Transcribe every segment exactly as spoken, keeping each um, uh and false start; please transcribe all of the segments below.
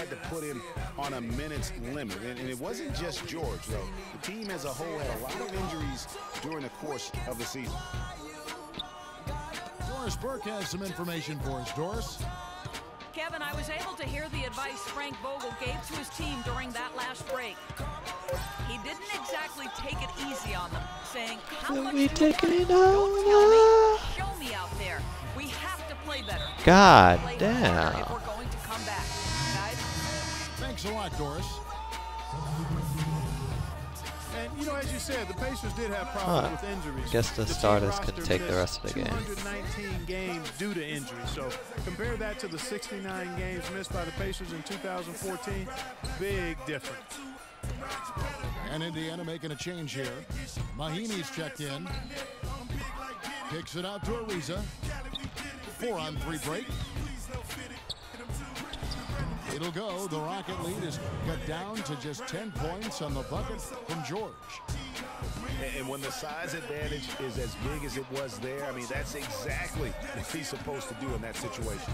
had to put him on a minute's limit. And, and it wasn't just George, though. The team as a whole had a lot of injuries during the course of the season. Doris Burke has some information for us. Doris? Kevin, I was able to hear the advice Frank Vogel gave to his team during that last break. He didn't exactly take it easy on them, saying, how much we do you taking want? it Don't tell me, over? show me out there. We have to play better. God Play damn. harder if we're going to come back, guys. Thanks a lot, Doris. And, you know, as you said, the Pacers did have problems Huh. with injuries. Guess the team starters can roster take the missed rest of the game. two hundred nineteen games due to injury. So compare that to the sixty-nine games missed by the Pacers in two thousand fourteen. Big difference. And Indiana making a change here. Mahinmi's checked in. Kicks it out to Ariza. Four on three break. It'll go. The Rocket lead is cut down to just ten points on the bucket from George. And when the size advantage is as big as it was there, I mean, that's exactly what he's supposed to do in that situation.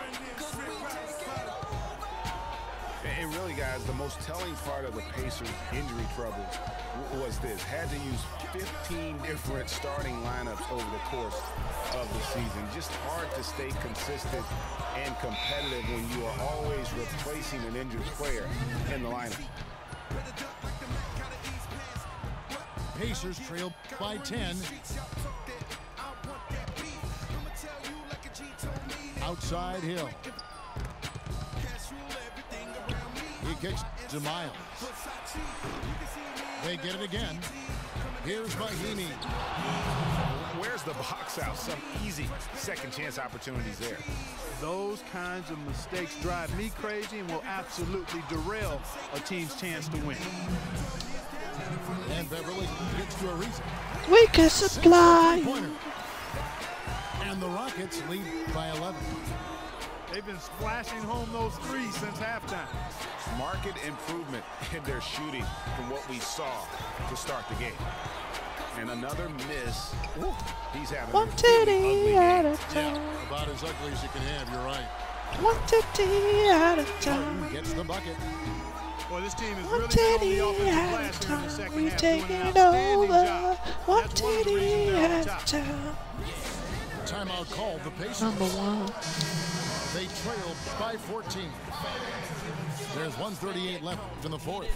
And really, guys, the most telling part of the Pacers' injury troubles was this. Had to use fifteen different starting lineups over the course of the season. Just hard to stay consistent and competitive when you are always replacing an injured player in the lineup. Pacers trail by ten. Outside Hill. He kicks to Miles. They get it again. Here's Mahinmi. Where's the box out? Some easy second chance opportunities there. Those kinds of mistakes drive me crazy and will absolutely derail a team's chance to win. And Beverly gets to Ariza. We can supply. Pointer. And the Rockets lead by eleven. They've been splashing home those threes since halftime. Market improvement in their shooting from what we saw to start the game. And another miss. Ooh, he's having One a really titty ugly at game. a time. Yeah, about as ugly as you can have, you're right. One titty at a time. Martin gets the bucket. Well, this team is One really been on titty the offensive at a glass here in the time. second We half, doing taking an it outstanding over. job. One That's one of the titty reasons they're on at a top. time. Timeout called. The Pacers. Number one. They trail by fourteen. There's one thirty-eight left in the fourth.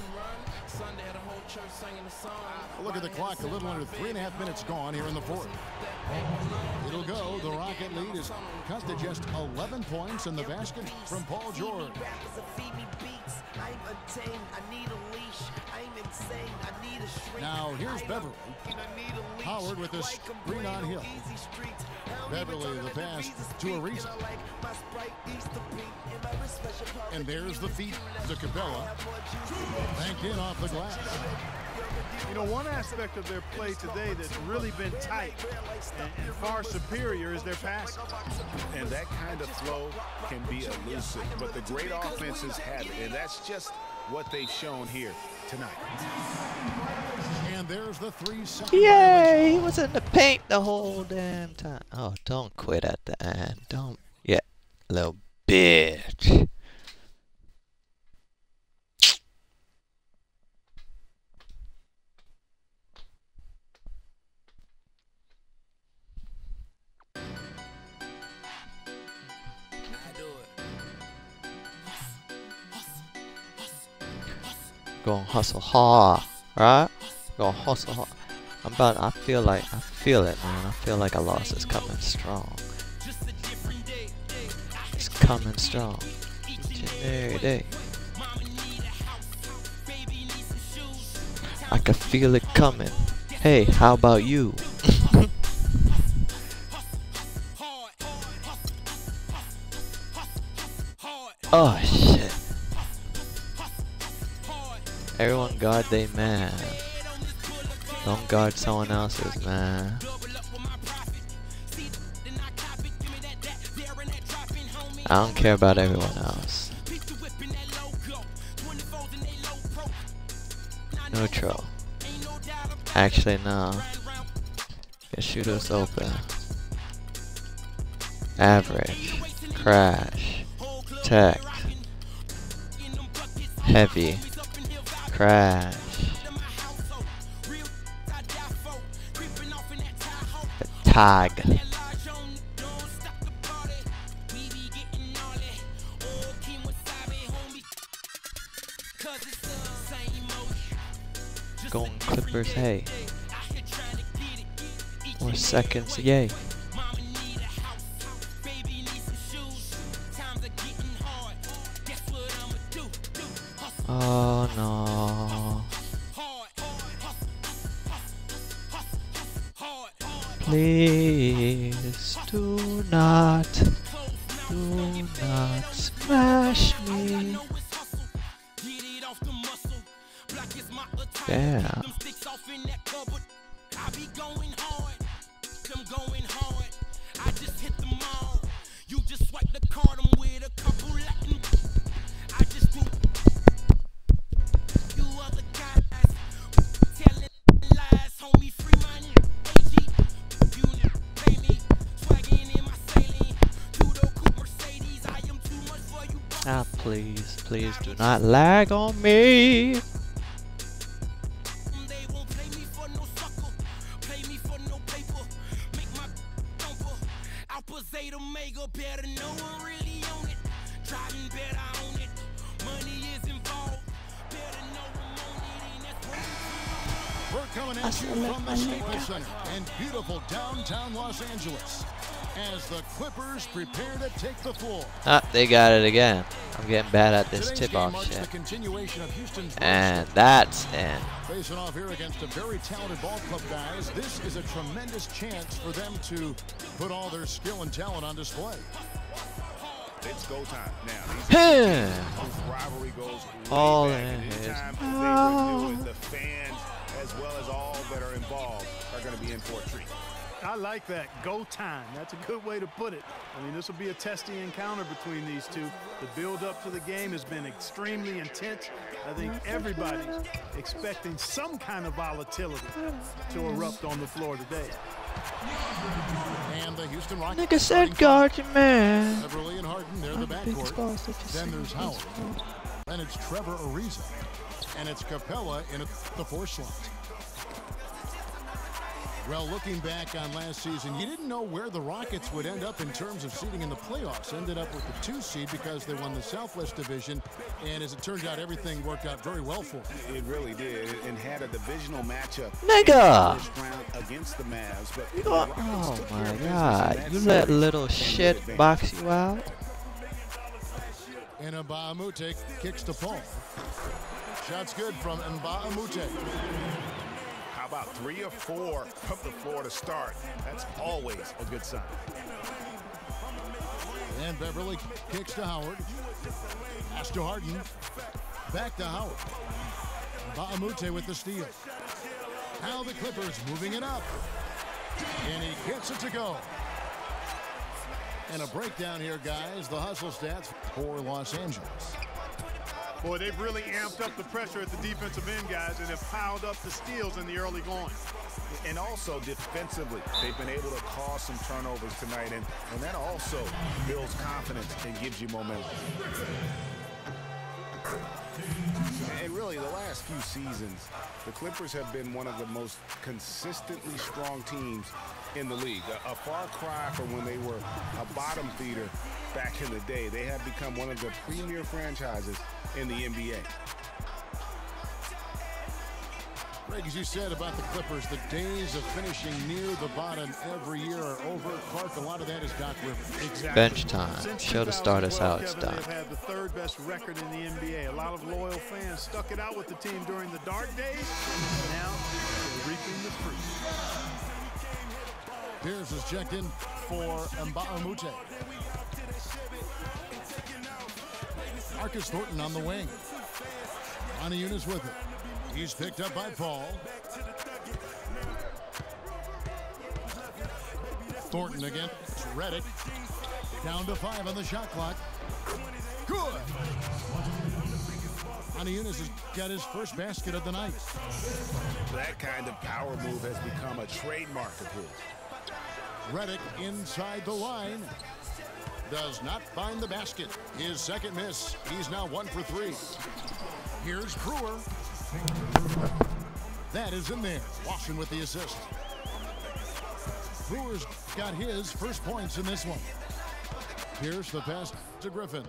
Look at the clock. A little under three and a half minutes gone here in the fourth. It'll go. The Rocket lead is cut to just eleven points in the basket from Paul George. Now here's Beverly. Howard with a screen on Hill. Beverly the pass to Ariza. And there's the feed to Capella. Banked in off the glass. You know, one aspect of their play today that's really been tight and, and far superior is their passing. And that kind of flow can be elusive, but the great offenses have it, and that's just what they've shown here tonight. And there's the three second. Yay! He was in the paint the whole damn time. Oh, don't quit at the end. Don't. Yeah, little bitch. Gonna hustle hard, right? Gonna hustle hard. I'm about. I feel like. I feel it, man. I feel like a loss is coming strong. It's coming strong. Each and every day. I can feel it coming. Hey, how about you? Oh shit. Everyone guard they man. Don't guard someone else's man. I don't care about everyone else. Neutral. Actually, no. Your shooter's open. Average. Crash. Tech. Heavy. Crash. The tag. Going Clippers, hey. More seconds, yay. Oh no. Please do not, do not smash me. Damn. Ah, please, please do not lag on me. We're coming at you from the Staples Center in beautiful downtown Los Angeles as the Clippers prepare to take the floor. Ah, they got it again. I'm getting bad at this tip-off shit. And that's in. Facing off here against a very talented ball club, guys. This is a tremendous chance for them to put all their skill and talent on display. It's go time now. This rivalry goes all way back. in And his anytime they renew it, the fans, as well as all that are involved, are going to be in for a treat. I like that. Go time. That's a good way to put it. I mean, this will be a testy encounter between these two. The build-up to the game has been extremely intense. I think everybody's expecting some kind of volatility to erupt on the floor today. And the Houston Rockets. Nigga said guard your man. Beverly and Harden, they're the backcourt. Then there's Howard. Then it's Trevor Ariza. And it's Capella in the four slot. Well, looking back on last season, you didn't know where the Rockets would end up in terms of seeding in the playoffs. Ended up with the two seed because they won the Southwest Division. And as it turns out, everything worked out very well for them. It really did, and had a divisional matchup Nigga! first round against the Mavs. But You know, oh my god, you let little shit box you out? And Mbah a Moute kicks to Paul. Shots good from Mbah a Moute. How about three or four from the floor to start? That's always a good sign. And Beverly kicks to Howard. Pass to Harden. Back to Howard. Mbah a Moute with the steal. Now the Clippers moving it up. And he gets it to go. And a breakdown here, guys. The hustle stats for Los Angeles. Boy, they've really amped up the pressure at the defensive end, guys, and have piled up the steals in the early going. And also defensively, they've been able to cause some turnovers tonight, and, and that also builds confidence and gives you momentum. And really, the last few seasons, the Clippers have been one of the most consistently strong teams in the league. A, a far cry from when they were a bottom feeder back in the day. They have become one of the premier franchises in the N B A. Greg, as you said about the Clippers, the days of finishing near the bottom every year are over. Clark, a lot of that is Doc Rivers. Exactly. Bench time. Since Show to start us how it's Kevin, done. They've had the third best record in the N B A. A lot of loyal fans stuck it out with the team during the dark days. Now they're reaping the fruit. Pierce is checked in for Mbah a Moute. Marcus Thornton on the wing. Oniunas with it. He's picked up by Paul. Thornton again. Redick. Down to five on the shot clock. Good. Oniunas has got his first basket of the night. That kind of power move has become a trademark of his. Redick inside the line. does not find the basket. His second miss. He's now one for three. Here's Brewer. That is in there. Wasson with the assist. Brewer's got his first points in this one. Here's the pass to Griffin.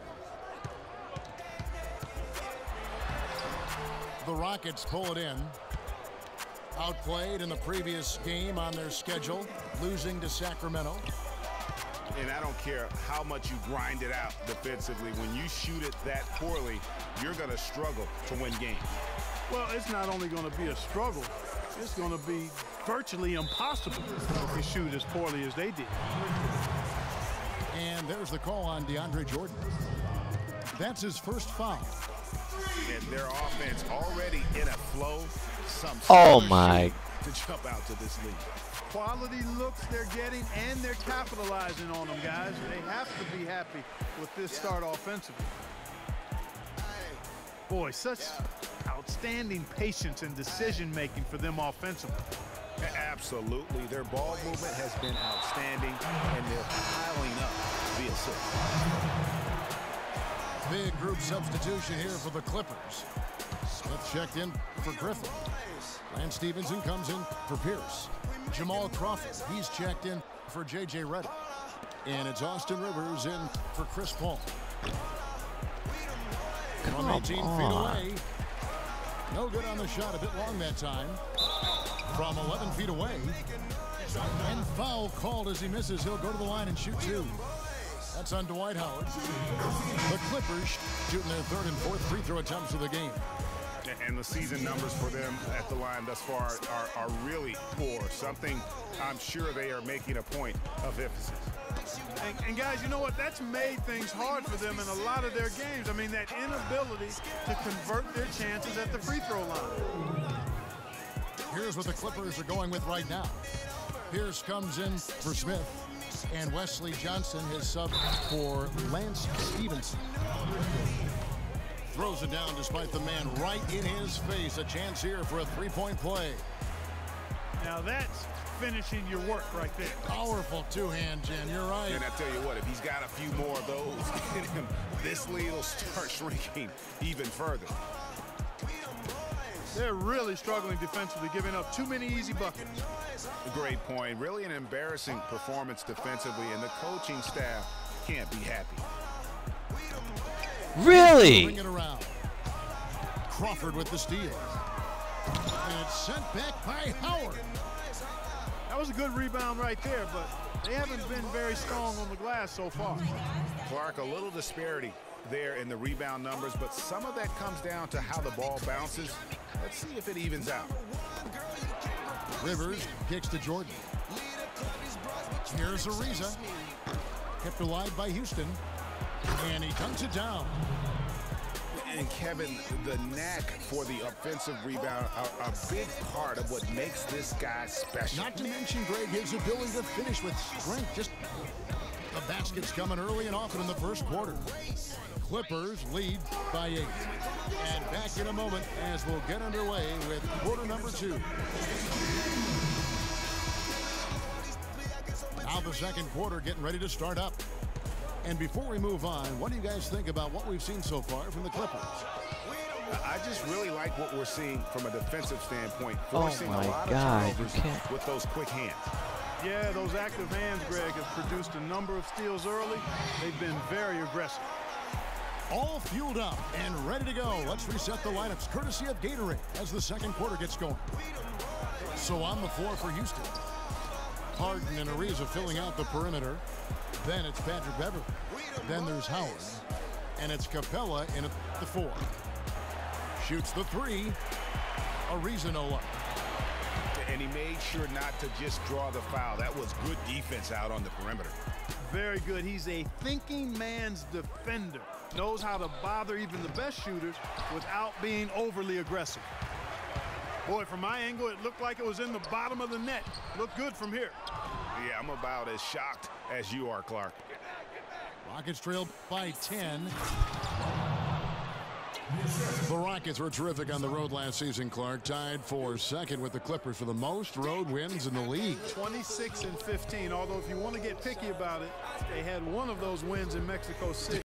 The Rockets pull it in. Outplayed in the previous game on their schedule, losing to Sacramento. And I don't care how much you grind it out defensively. When you shoot it that poorly, you're going to struggle to win games. Well, it's not only going to be a struggle, it's going to be virtually impossible if you shoot as poorly as they did. And there's the call on DeAndre Jordan. That's his first foul. And their offense already in a flow. Some Oh my. To jump out to this league. Quality looks they're getting, and they're capitalizing on them, guys. They have to be happy with this start offensively. Boy, such outstanding patience and decision-making for them offensively. Absolutely. Their ball movement has been outstanding, and they're piling up the assists. Big group substitution here for the Clippers. Smith checked in for Griffin. Lance Stevenson comes in for Pierce. Jamal Crawford, he's checked in for J J Redick. And it's Austin Rivers in for Chris Paul. From eighteen feet away. No good on the shot, a bit long that time. From eleven feet away. And foul called as he misses. He'll go to the line and shoot two. That's on Dwight Howard. The Clippers shooting their third and fourth free throw attempts of the game. And the season numbers for them at the line thus far are, are really poor. Something I'm sure they are making a point of emphasis. And, and guys, you know what? That's made things hard for them in a lot of their games. I mean, that inability to convert their chances at the free throw line. Here's what the Clippers are going with right now. Pierce comes in for Smith. And Wesley Johnson, his sub for Lance Stevenson. Throws it down despite the man right in his face. A chance here for a three-point play. Now that's finishing your work right there. Powerful two-hand, Jen. You're right. And I tell you what, if he's got a few more of those in him, this lead will start shrinking even further. They're really struggling defensively, giving up too many easy buckets. Great point. Really an embarrassing performance defensively, and the coaching staff can't be happy. Really? Bring it around. Crawford with the steal. And it's sent back by Howard. That was a good rebound right there, but they haven't been very strong on the glass so far. Clark, a little disparity there in the rebound numbers, but some of that comes down to how the ball bounces. Let's see if it evens out. Rivers kicks to Jordan. Here's Ariza. Kept alive by Houston. And he dunks it down. And Kevin, the knack for the offensive rebound, a, a big part of what makes this guy special. Not to mention, Greg, his ability to finish with strength. Just the baskets coming early and often in the first quarter. Clippers lead by eight. And back in a moment as we'll get underway with quarter number two. Now the second quarter getting ready to start up. And before we move on, what do you guys think about what we've seen so far from the Clippers? I just really like what we're seeing from a defensive standpoint. Oh Forcing my a lot God, of you turnovers can't. with those quick hands. Yeah, those active hands, Greg, have produced a number of steals early. They've been very aggressive. All fueled up and ready to go. Let's reset the lineups courtesy of Gatorade as the second quarter gets going. So on the floor for Houston. Harden and Ariza filling out the perimeter. Then it's Patrick Beverley. Then there's Howard. And it's Capella in at the four. Shoots the three. Ariza no luck. And he made sure not to just draw the foul. That was good defense out on the perimeter. Very good. He's a thinking man's defender. Knows how to bother even the best shooters without being overly aggressive. Boy, from my angle, it looked like it was in the bottom of the net. Looked good from here. Yeah, I'm about as shocked as you are, Clark. Rockets trailed by ten. The Rockets were terrific on the road last season, Clark. Tied for second with the Clippers for the most road wins in the league. twenty-six and fifteen, although if you want to get picky about it, they had one of those wins in Mexico City.